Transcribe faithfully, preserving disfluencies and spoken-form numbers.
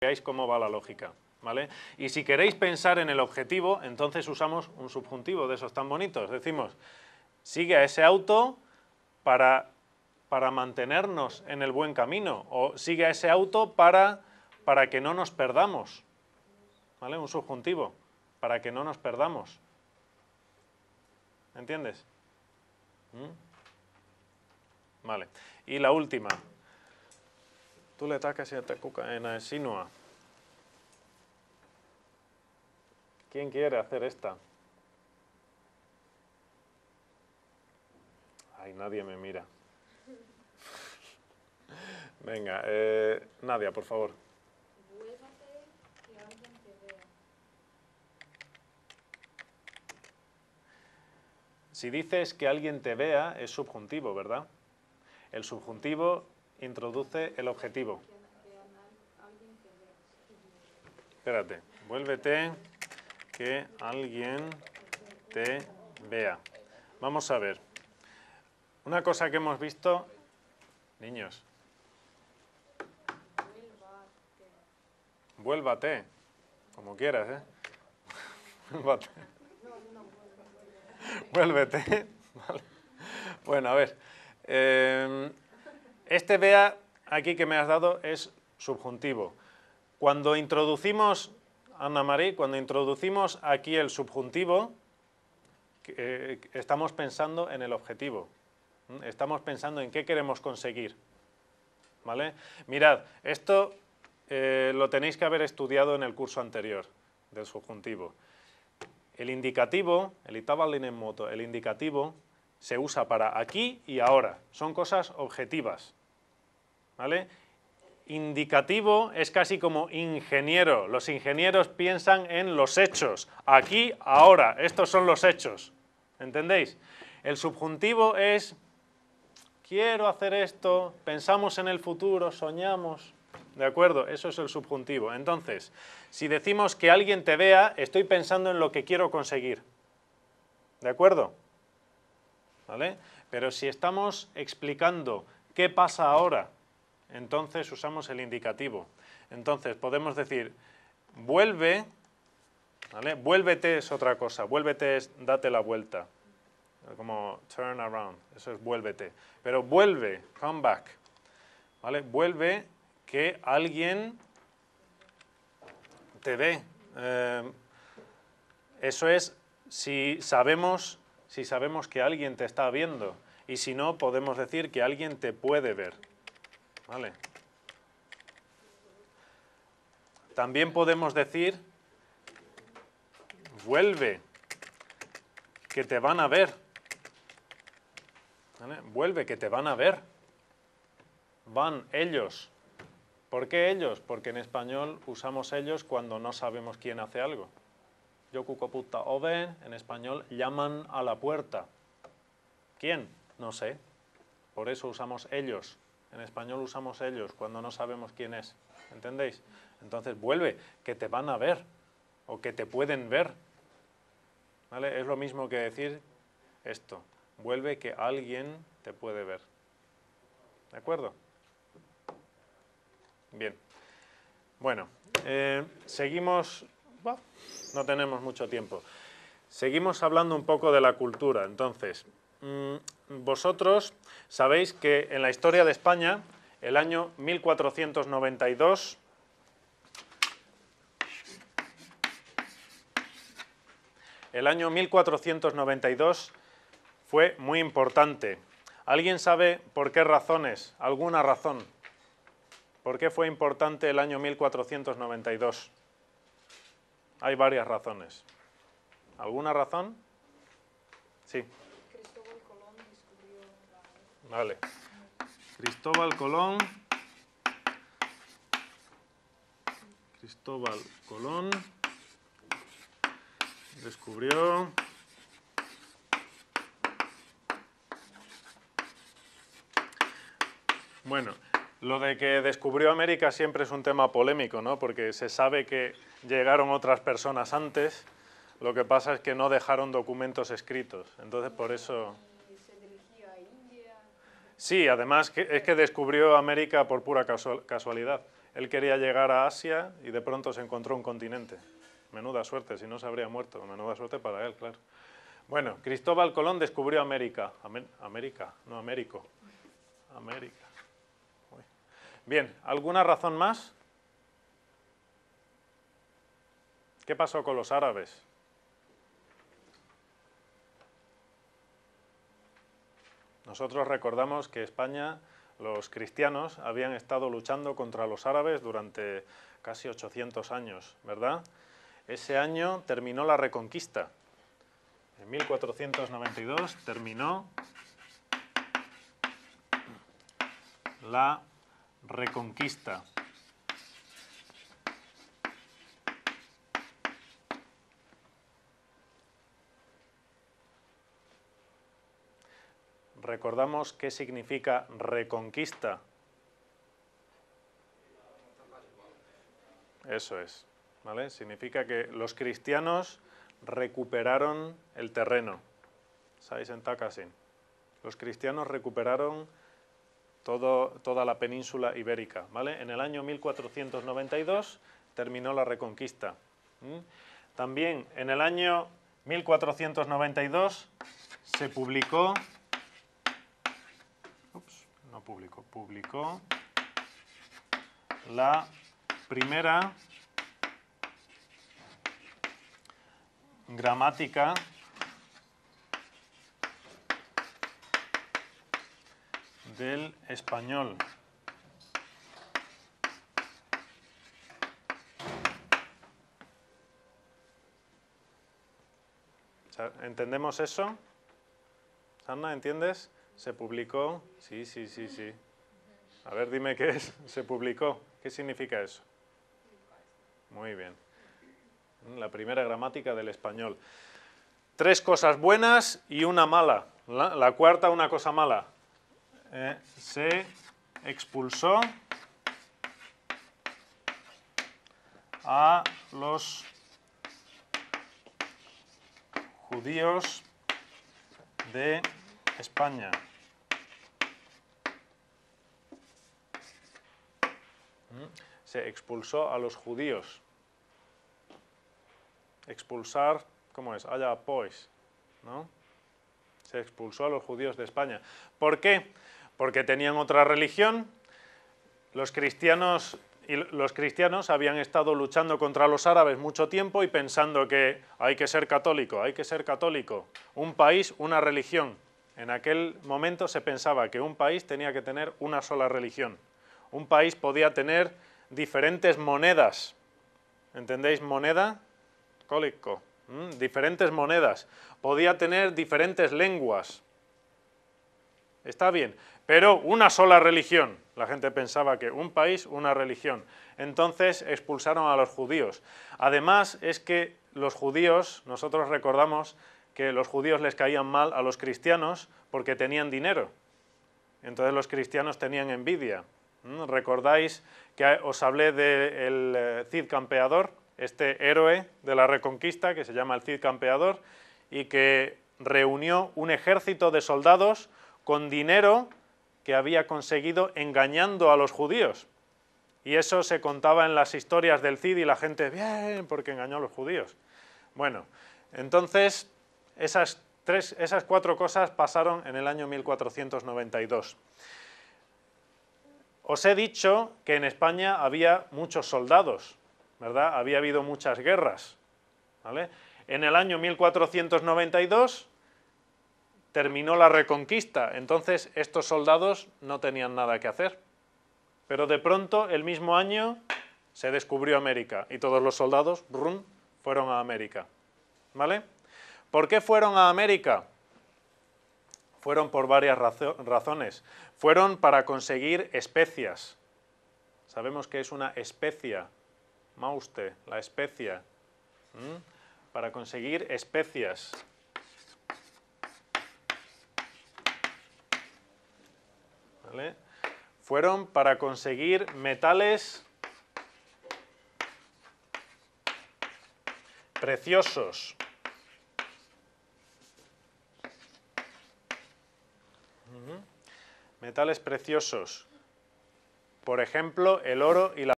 veáis cómo va la lógica, ¿vale? Y si queréis pensar en el objetivo, entonces usamos un subjuntivo de esos tan bonitos. Decimos, sigue a ese auto para, para mantenernos en el buen camino, o sigue a ese auto para, para que no nos perdamos, ¿vale? Un subjuntivo, para que no nos perdamos. ¿Entiendes? ¿Mm? Vale. Y la última. Tule takaisin, että kuka ei näe sinua. ¿Quién quiere hacer esta? Ay, nadie me mira. Venga, eh, Nadia, por favor. Vuélvate que alguien te vea. Si dices que alguien te vea, es subjuntivo, ¿verdad? El subjuntivo introduce el objetivo. Espérate, vuélvete que alguien te vea. Vamos a ver. Una cosa que hemos visto, niños. Vuélvate, como quieras, ¿eh? Vuélvate. Vuélvete. Vale. Bueno, a ver. Eh, este vea aquí que me has dado es subjuntivo. Cuando introducimos, Ana María, cuando introducimos aquí el subjuntivo, eh, estamos pensando en el objetivo. Estamos pensando en qué queremos conseguir. ¿Vale? Mirad, esto eh, lo tenéis que haber estudiado en el curso anterior del subjuntivo. El indicativo, el itaballinen moto, el indicativo se usa para aquí y ahora. Son cosas objetivas. ¿Vale? Indicativo es casi como ingeniero. Los ingenieros piensan en los hechos. Aquí, ahora. Estos son los hechos. ¿Entendéis? El subjuntivo es quiero hacer esto, pensamos en el futuro, soñamos. ¿De acuerdo? Eso es el subjuntivo. Entonces, si decimos que alguien te vea, estoy pensando en lo que quiero conseguir. ¿De acuerdo? ¿Vale? Pero si estamos explicando qué pasa ahora, entonces usamos el indicativo. Entonces podemos decir, vuelve, ¿vale? Vuélvete es otra cosa, vuélvete es date la vuelta, como turn around, eso es vuélvete. Pero vuelve, come back, ¿vale? Vuelve que alguien te ve. Eh, eso es si sabemos, si sabemos que alguien te está viendo, y si no, podemos decir que alguien te puede ver. ¿Vale? También podemos decir, vuelve, que te van a ver. ¿Vale? Vuelve, que te van a ver. Van ellos. ¿Por qué ellos? Porque en español usamos ellos cuando no sabemos quién hace algo. Joku koputtaa oveen, en español llaman a la puerta. ¿Quién? No sé. Por eso usamos ellos. En español usamos ellos cuando no sabemos quién es. ¿Entendéis? Entonces vuelve, que te van a ver o que te pueden ver. ¿Vale? Es lo mismo que decir esto. Vuelve que alguien te puede ver. ¿De acuerdo? Bien. Bueno, eh, seguimos... Bah, no tenemos mucho tiempo. Seguimos hablando un poco de la cultura. Entonces, mmm, vosotros sabéis que en la historia de España, el año mil cuatrocientos noventa y dos, el año mil cuatrocientos noventa y dos fue muy importante. ¿Alguien sabe por qué razones? ¿Alguna razón? ¿Por qué fue importante el año mil cuatrocientos noventa y dos? Hay varias razones. ¿Alguna razón? Sí. Cristóbal Colón descubrió la... Vale. Cristóbal Colón. Cristóbal Colón descubrió bueno, lo de que descubrió América siempre es un tema polémico, ¿no? Porque se sabe que llegaron otras personas antes, lo que pasa es que no dejaron documentos escritos, entonces por eso... Y se dirigía a India. Sí, además que, es que descubrió América por pura casualidad. Él quería llegar a Asia y de pronto se encontró un continente. Menuda suerte, si no se habría muerto. Menuda suerte para él, claro. Bueno, Cristóbal Colón descubrió América. Amé- América, no Américo. América. Uy. Bien, ¿alguna razón más? ¿Qué pasó con los árabes? Nosotros recordamos que España, los cristianos, habían estado luchando contra los árabes durante casi ochocientos años, ¿verdad? Ese año terminó la Reconquista. En mil cuatrocientos noventa y dos terminó la Reconquista. Recordamos qué significa reconquista. Eso es, ¿vale? Significa que los cristianos recuperaron el terreno. ¿Sabéis en Takasin? Los cristianos recuperaron todo, toda la península ibérica, ¿vale? En el año mil cuatrocientos noventa y dos terminó la Reconquista. ¿Mm? También en el año mil cuatrocientos noventa y dos se publicó, ups, no publicó, publicó la primera gramática del español. ¿Entendemos eso? Ana, ¿entiendes? Se publicó. Sí, sí, sí, sí. A ver, dime qué es. Se publicó. ¿Qué significa eso? Muy bien. La primera gramática del español. Tres cosas buenas y una mala. La, la cuarta, una cosa mala. Eh, se expulsó a los judíos de España. Se expulsó a los judíos. Expulsar, ¿cómo es? Allá pues, ¿no? Se expulsó a los judíos de España. ¿Por qué? Porque tenían otra religión. Los cristianos, y los cristianos habían estado luchando contra los árabes mucho tiempo y pensando que hay que ser católico, hay que ser católico. Un país, una religión. En aquel momento se pensaba que un país tenía que tener una sola religión. Un país podía tener diferentes monedas. ¿Entendéis? Moneda, cólico. ¿Mm? Diferentes monedas. Podía tener diferentes lenguas. Está bien, pero una sola religión. La gente pensaba que un país, una religión. Entonces expulsaron a los judíos. Además es que los judíos, nosotros recordamos que los judíos les caían mal a los cristianos porque tenían dinero. Entonces los cristianos tenían envidia. ¿Mm? ¿Recordáis que os hablé del eh, Cid Campeador? Este héroe de la Reconquista que se llama el Cid Campeador y que reunió un ejército de soldados con dinero que había conseguido engañando a los judíos. Y eso se contaba en las historias del Cid y la gente, bien, porque engañó a los judíos. Bueno, entonces esas, tres, esas cuatro cosas pasaron en el año mil cuatrocientos noventa y dos. Os he dicho que en España había muchos soldados, ¿verdad? Había habido muchas guerras, ¿vale? En el año mil cuatrocientos noventa y dos terminó la Reconquista, entonces estos soldados no tenían nada que hacer. Pero de pronto, el mismo año, se descubrió América y todos los soldados, brum, fueron a América, ¿vale? ¿Por qué fueron a América? Fueron por varias razo- razones. Fueron para conseguir especias. Sabemos que es una especia, mauste, la especia. ¿Mm? Para conseguir especias. ¿Vale? Fueron para conseguir metales preciosos. Metales preciosos. Por ejemplo, el oro y la